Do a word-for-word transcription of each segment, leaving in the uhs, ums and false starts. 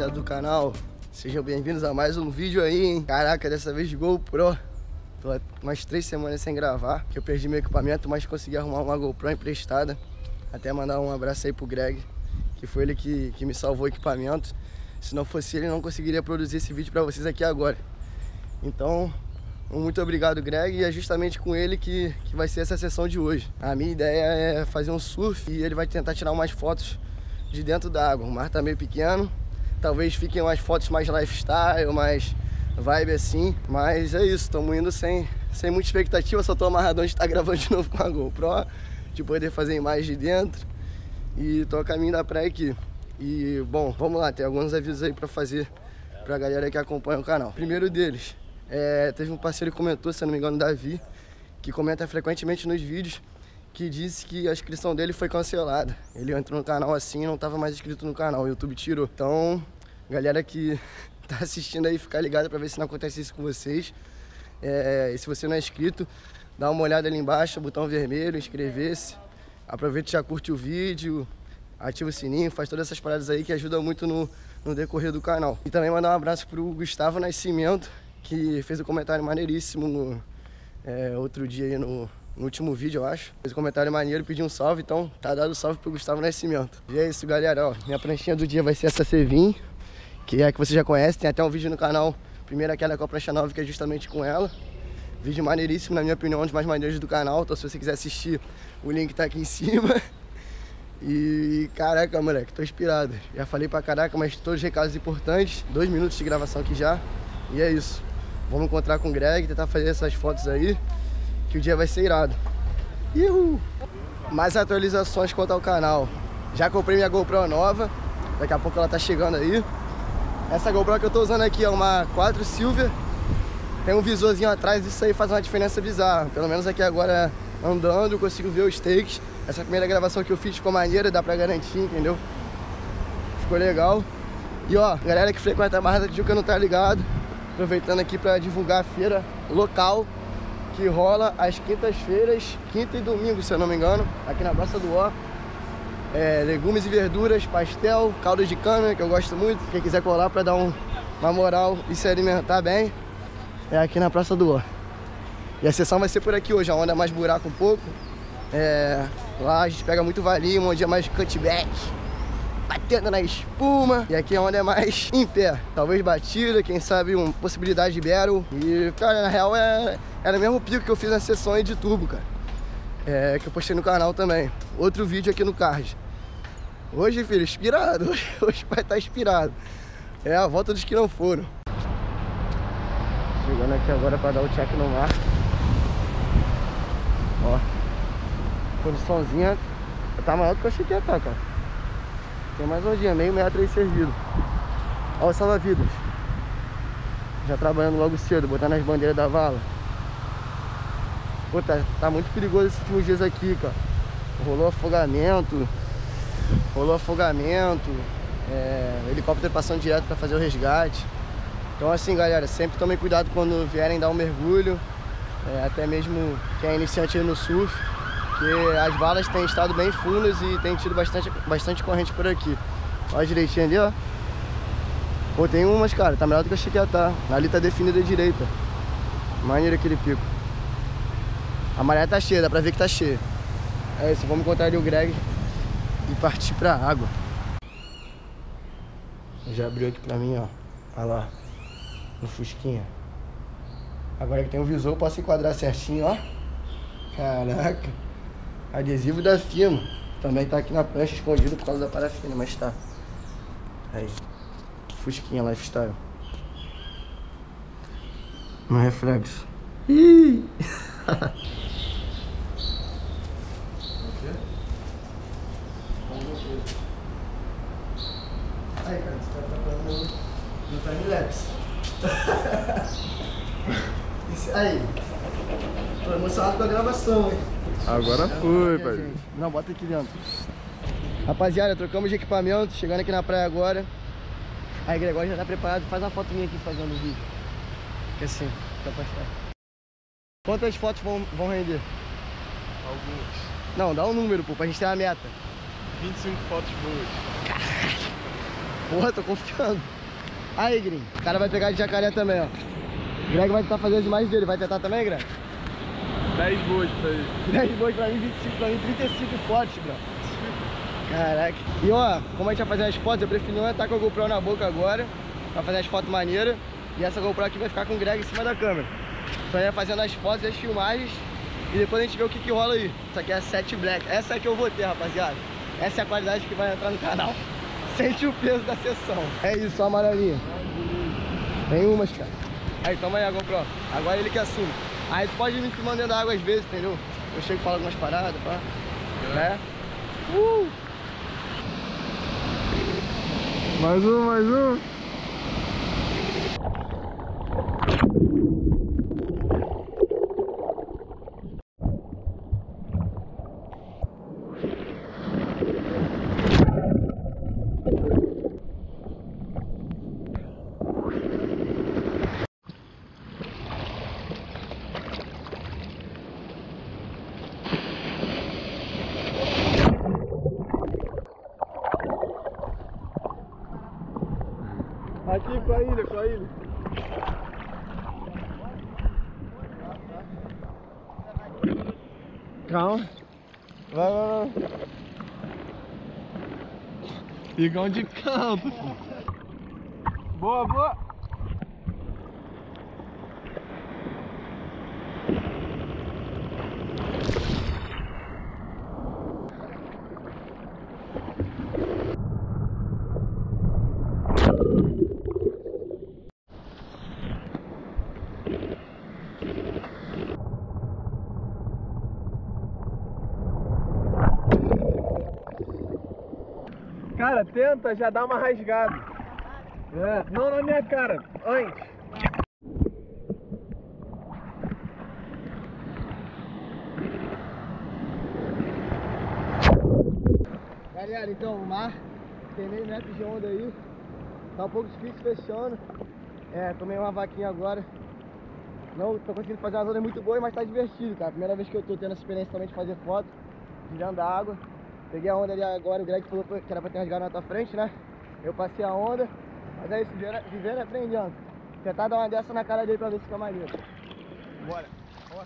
rapaziada do canal, sejam bem-vindos a mais um vídeo aí, hein? Caraca, dessa vez de GoPro. Tô umas três semanas sem gravar, que eu perdi meu equipamento, mas consegui arrumar uma GoPro emprestada. Até mandar um abraço aí pro Greg, que foi ele que, que me salvou o equipamento. Se não fosse ele, não conseguiria produzir esse vídeo pra vocês aqui agora. Então, muito obrigado, Greg, e é justamente com ele que, que vai ser essa sessão de hoje. A minha ideia é fazer um surf e ele vai tentar tirar umas fotos de dentro da água. O mar tá meio pequeno, talvez fiquem umas fotos mais lifestyle, mais vibe assim, mas é isso, estamos indo sem, sem muita expectativa, só tô amarradão de estar gravando de novo com a GoPro, de poder fazer imagens de dentro, e tô a caminho da praia aqui. E bom, vamos lá, tem alguns avisos aí pra fazer pra galera que acompanha o canal. Primeiro deles, é, teve um parceiro que comentou, se não me engano, Davi, que comenta frequentemente nos vídeos, que disse que a inscrição dele foi cancelada. Ele entrou no canal assim e não estava mais inscrito no canal, o YouTube tirou. Então, galera que tá assistindo aí, ficar ligado para ver se não acontece isso com vocês. É, e se você não é inscrito, dá uma olhada ali embaixo, botão vermelho, inscrever-se. Aproveita e já curte o vídeo, ativa o sininho, faz todas essas paradas aí que ajudam muito no, no decorrer do canal. E também mandar um abraço pro Gustavo Nascimento, que fez um comentário maneiríssimo no, é, outro dia aí no... no último vídeo, eu acho. Fez um comentário maneiro, pediu um salve, então tá dado salve pro Gustavo Nascimento. E é isso, galera, ó, minha pranchinha do dia vai ser essa Sevin, que é a que você já conhece, tem até um vídeo no canal, primeiro aquela com a prancha nova, que é justamente com ela. Vídeo maneiríssimo, na minha opinião, um dos mais maneiros do canal, então se você quiser assistir, o link tá aqui em cima. E caraca, moleque, tô inspirado. Já falei pra caraca, mas todos os recados importantes, dois minutos de gravação aqui já. E é isso, vamos encontrar com o Greg, tentar fazer essas fotos aí, que o dia vai ser irado. Uhul. Mais atualizações quanto ao canal. Já comprei minha GoPro nova, daqui a pouco ela tá chegando aí. Essa GoPro que eu tô usando aqui é uma quatro Silver. Tem um visorzinho atrás, isso aí faz uma diferença bizarra. Pelo menos aqui agora, andando, eu consigo ver os takes. Essa primeira gravação que eu fiz ficou maneira, dá pra garantir, entendeu? Ficou legal. E ó, galera que frequenta a Barra da Tijuca não tá ligado, aproveitando aqui pra divulgar a feira local, que rola às quintas-feiras, quinta e domingo, se eu não me engano, aqui na Praça do Ó. É, legumes e verduras, pastel, caldo de cana, que eu gosto muito. Quem quiser colar pra dar um, uma moral e se alimentar bem, é aqui na Praça do Ó. E a sessão vai ser por aqui hoje, a onda é mais buraco um pouco. É, lá a gente pega muito valinho, um dia mais cutback, batendo na espuma. E aqui a onda é mais em pé, talvez batida, quem sabe uma possibilidade de battle. E cara, na real é, era o mesmo pico que eu fiz na sessão aí de turbo, cara, é, que eu postei no canal também. Outro vídeo aqui no card. Hoje, filho, inspirado, hoje, hoje vai estar inspirado. É a volta dos que não foram. Chegando aqui agora para dar o check no mar. Ó, condiçãozinha tá maior do que eu achei que ia estar, cara. Tem mais um dia, meio metro aí servido. Olha o salva-vidas. Já trabalhando logo cedo, botando as bandeiras da vala. Pô, tá, tá muito perigoso esses últimos dias aqui, cara. Rolou afogamento. Rolou afogamento. É, helicóptero passando direto pra fazer o resgate. Então assim, galera, sempre tomem cuidado quando vierem dar um mergulho. É, até mesmo quem é iniciante aí no surf, porque as valas têm estado bem fundas e tem tido bastante, bastante corrente por aqui. Olha direitinho ali, ó. Pô, tem umas, cara, tá melhor do que eu achei que ia estar. Ali tá definida a direita. Maneiro aquele pico. A maré tá cheia, dá pra ver que tá cheia. É isso, vamos encontrar ali o Greg e partir pra água. Já abriu aqui pra mim, ó. Olha lá, no fusquinha. Agora que tem o visor, eu posso enquadrar certinho, ó. Caraca. Adesivo da Fino. Também tá aqui na prancha, escondido por causa da parafina, mas tá. Aí. Fusquinha Lifestyle. No reflexo. Ih! Aí, cara, você tá trabalhando no time-lapse. Aí, tô emocionado com a gravação, hein? Agora foi, pai. Não, bota aqui dentro. Rapaziada, trocamos de equipamento, chegando aqui na praia agora. Aí, Gregório já tá preparado, faz uma foto minha aqui fazendo o vídeo. Que assim, pra postar. Quantas fotos vão, vão render? Algumas. Não, dá um número, pô, pra gente ter uma meta. vinte e cinco fotos boas. Caralho. Porra, tô confiando. Aí, Green. O cara vai pegar de jacaré também, ó. O Greg vai tentar fazer as imagens dele. Vai tentar também, Greg? dez boas pra ele. dez boas pra mim, vinte e cinco pra mim, trinta e cinco fotos, bro. Caraca. E ó, como a gente vai fazer as fotos, eu preferi não estar com a GoPro na boca agora. Pra fazer as fotos maneiras. E essa GoPro aqui vai ficar com o Greg em cima da câmera. Então ele vai fazendo as fotos e as filmagens. E depois a gente vê o que que rola aí. Isso aqui é a sete Black. Essa é que eu vou ter, rapaziada. Essa é a qualidade que vai entrar no canal. Sente o peso da sessão. É isso, ó, amarelinha. Tem umas, cara. Aí, toma aí a GoPro. Agora ele que assume. Aí tu pode me filmando dentro da água às vezes, entendeu? Eu chego e falo algumas paradas, pá. É. Uh! Mais um, mais um. Aqui com a ilha, com a ilha. Calma. Vai, vai, vai. Pigão de campo. Boa, boa. Cara, tenta já dar uma rasgada. É, não na minha cara, antes. Galera, então o mar tem meio metro de onda aí. Tá um pouco difícil fechando. É, tomei uma vaquinha agora. Não tô conseguindo fazer umas ondas muito boas, mas tá divertido, cara. Primeira vez que eu tô tendo essa experiência também de fazer foto, girando a água. Peguei a onda ali agora, o Greg falou que era pra ter rasgado na tua frente, né? Eu passei a onda, mas é isso, vivendo e aprendendo. Tentar dar uma dessa na cara dele pra ver se fica maneiro. Bora. Bora.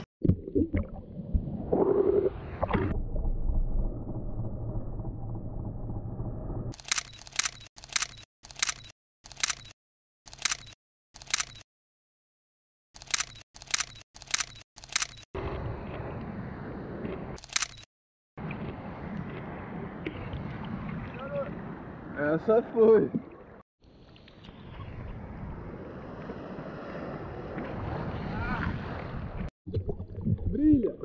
Essa foi. Brilha.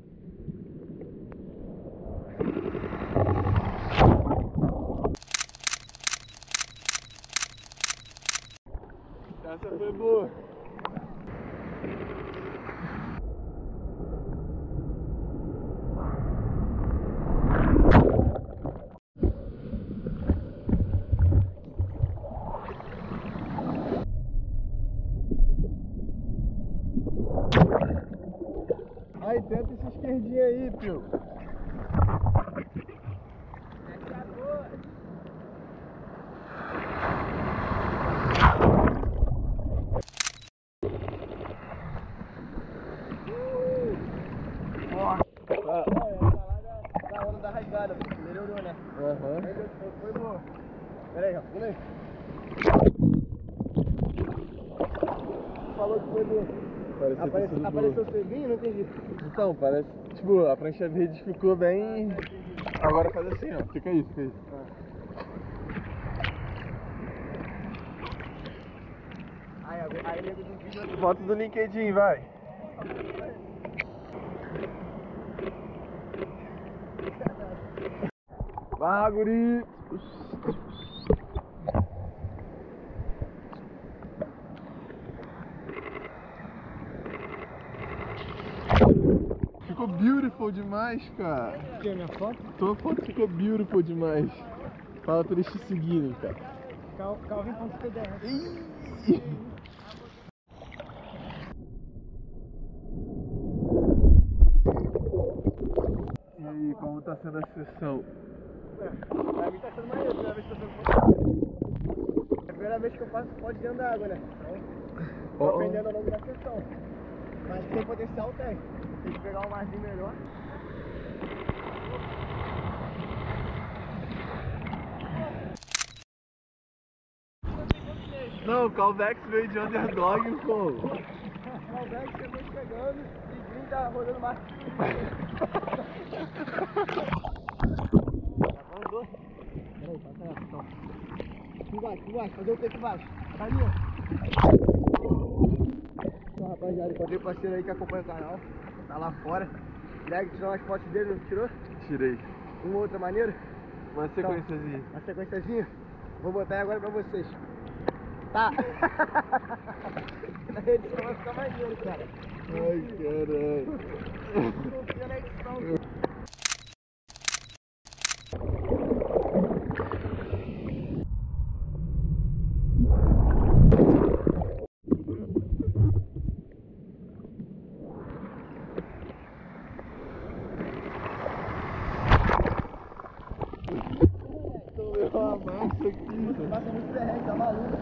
Essa foi boa. Aí, tenta esse esquerdinho aí, pio. Essa é boa. Ah. Da onda da rasgada, melhorou, né? Aham. Uhum. Foi boa. Pera aí, Rafa, aí. Falou que foi boa. Parecia Aparece, apareceu o ceguinho? Não entendi. Então, parece, tipo, a prancha verde ficou bem... Agora faz assim, ó. Fica aí, fica aí. Aí, aí, nego do vídeo... Foto do LinkedIn, vai. Vai, guri. Ficou beautiful demais, cara. Que é minha foto? Tua foto ficou beautiful demais. Fala pra eles te seguirem, cara. Cal Calvin ponto P D S. E aí, como tá sendo a sessão? Pra mim tá sendo maneiro, a primeira vez que eu tô fazendo. É a primeira vez que eu faço pode dentro da água, né? Então, tô aprendendo ao longo da sessão. Mas tem potencial, tem. Tem que pegar um marzinho melhor. Não, o Calvex veio de underdog, pô. O Calvex chegou chegando e o Green tá rodando mais. Andou. Peraí, passa essa, então. Aqui embaixo, aqui embaixo, fazer o que aqui embaixo? Tá ali, ó. Então, rapaziada, encontrei o parceiro aí que acompanha o canal. Tá lá fora. Greg tirou umas fotos dele, não tirou? Tirei. Uma outra maneira? Uma sequenciazinha. Então, uma sequenciazinha? Vou botar aí agora pra vocês. Tá. Na edição vai ficar maneiro, cara. Ai, caralho. Confia na edição. Tomei uma massa aqui. Passa muito perrengue, tá maluco?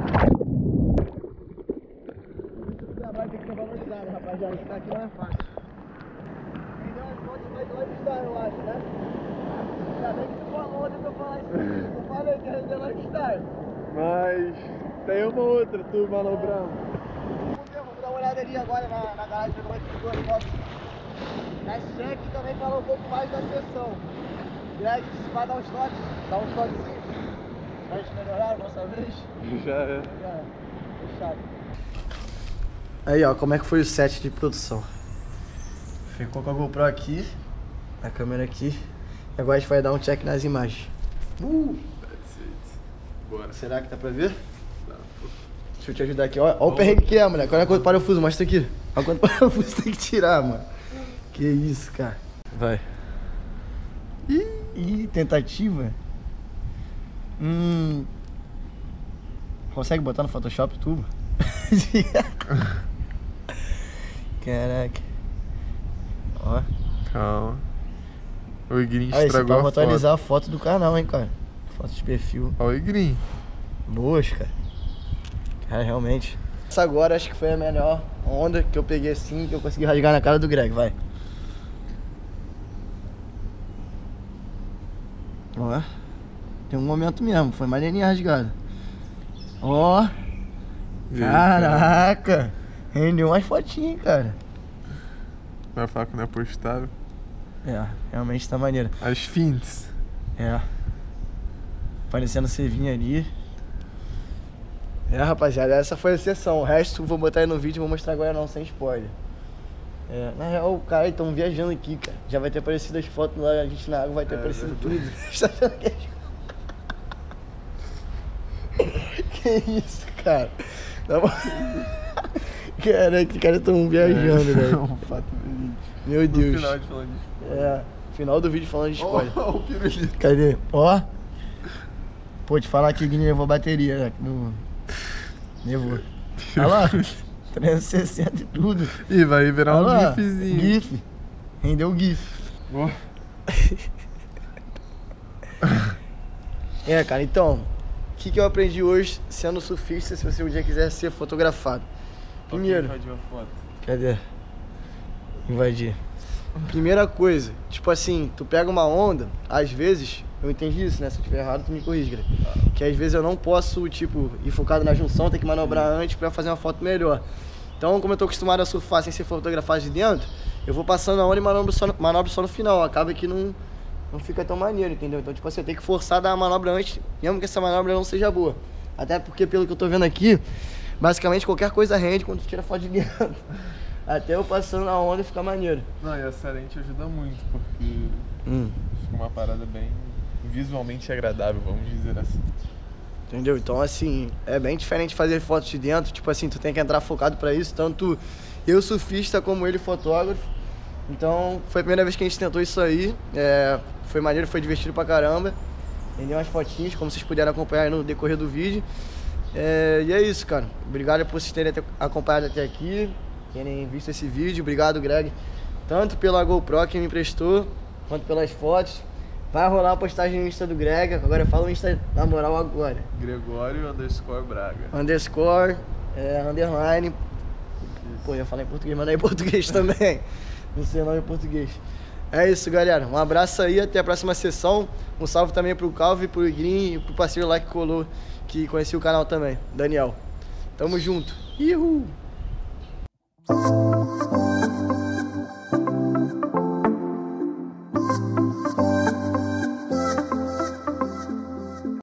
Isso trabalho tem que ser valorizado, rapaziada. Isso daqui não é fácil. Entendeu? As fotos mais lifestyle, eu acho, né? Ainda bem que tu falou ontem pra eu falar isso aqui. Eu falei que ia render lifestyle. Mas tem uma outra, tu manobrando. Vamos ver, vamos dar uma olhada ali agora na, na garagem do Mantico as fotos. A check também fala um pouco mais da sessão. Greg vai dar uns toques, dar uns toquezinhos pra gente melhorar dessa vez. Já é. Já é. Fechado. Aí, ó, como é que foi o set de produção? Ficou com a GoPro aqui, a câmera aqui. E agora a gente vai dar um check nas imagens. Uh! That's it. Bora. Será que dá pra ver? Dá, pô. Deixa eu te ajudar aqui. Ó, ó o perrengue que é, moleque. Olha quanto parafuso, mostra aqui. Olha quanto parafuso tem que tirar, mano. Que isso, cara. Vai. Ih, ih, tentativa. Hum. Consegue botar no Photoshop tudo? Caraca. Ó. Calma. O Igrin Aí, estragou a pra foto. atualizar a foto do canal, hein, cara. Foto de perfil. Ó o Igrin. Boas, cara. Cara, realmente. Essa agora acho que foi a melhor onda que eu peguei assim, que eu consegui rasgar na cara do Greg, vai. Ó. Tem um momento mesmo, foi maneirinha rasgada. Ó. Caraca. Rendeu umas fotinhas, cara. Vai falar que não é postável. É, realmente tá maneiro. As fins. É. Parecendo Cevinha ali. É, rapaziada, essa foi a sessão. O resto eu vou botar aí no vídeo e vou mostrar agora não, sem spoiler. É, na real, cara, estão viajando aqui, cara. Já vai ter aparecido as fotos lá, a gente na água vai ter É, aparecido verdade. tudo. Você tá achando que é... Que isso, cara? Tá bom? Caraca, os caras estão viajando, É, velho. um fato verídico. Meu No Deus. final de falando disso. É, final do vídeo falando de spoiler. Ó, o pirulito. Cadê? Ó. Pô, te falar que o Guilherme levou a bateria, né? No... Levou. Olha lá. trezentos e sessenta e tudo. Ih, vai virar Olha um lá, gifzinho. GIF. Rendeu o GIF. Ó. É, cara, então, o que, que eu aprendi hoje sendo surfista, se você um dia quiser ser fotografado? Primeiro, Invadiu a foto. cadê? Invadir. Primeira coisa, tipo assim, tu pega uma onda, às vezes, eu entendi isso, né? Se eu tiver errado, tu me corrige, Greg. Que às vezes eu não posso, tipo, ir focado na junção, tem que manobrar antes pra fazer uma foto melhor. Então, como eu tô acostumado a surfar sem ser fotografado de dentro, eu vou passando a onda e manobro só no, manobro só no final. Acaba que não, não fica tão maneiro, entendeu? Então, tipo assim, eu tenho que forçar a dar a manobra antes, mesmo que essa manobra não seja boa. Até porque, pelo que eu tô vendo aqui, basicamente qualquer coisa rende quando tu tira foto de dentro. Até eu passando na onda fica maneiro. Não, e essa lente ajuda muito, porque Hum. fica uma parada bem visualmente agradável, vamos dizer assim. Entendeu? Então, assim, é bem diferente fazer fotos de dentro. Tipo assim, tu tem que entrar focado pra isso. Tanto eu surfista como ele fotógrafo. Então, foi a primeira vez que a gente tentou isso aí. É, foi maneiro, foi divertido pra caramba. Rendeu umas fotinhas, como vocês puderam acompanhar aí no decorrer do vídeo. É, e é isso, cara. Obrigado por vocês terem acompanhado até aqui, terem visto esse vídeo. Obrigado, Greg, tanto pela GoPro que me emprestou, quanto pelas fotos. Vai rolar uma postagem no Insta do Grega. Agora fala o Insta na moral agora. Gregório underscore Braga. Underscore, é, underline. Isso. Pô, eu ia falar em português, mas não é em português também. Não sei o nome em português. É isso, galera. Um abraço aí, até a próxima sessão. Um salve também pro Calvi, pro Igrinho e pro parceiro lá que colou, que conhecia o canal também, Daniel. Tamo junto. Ihu!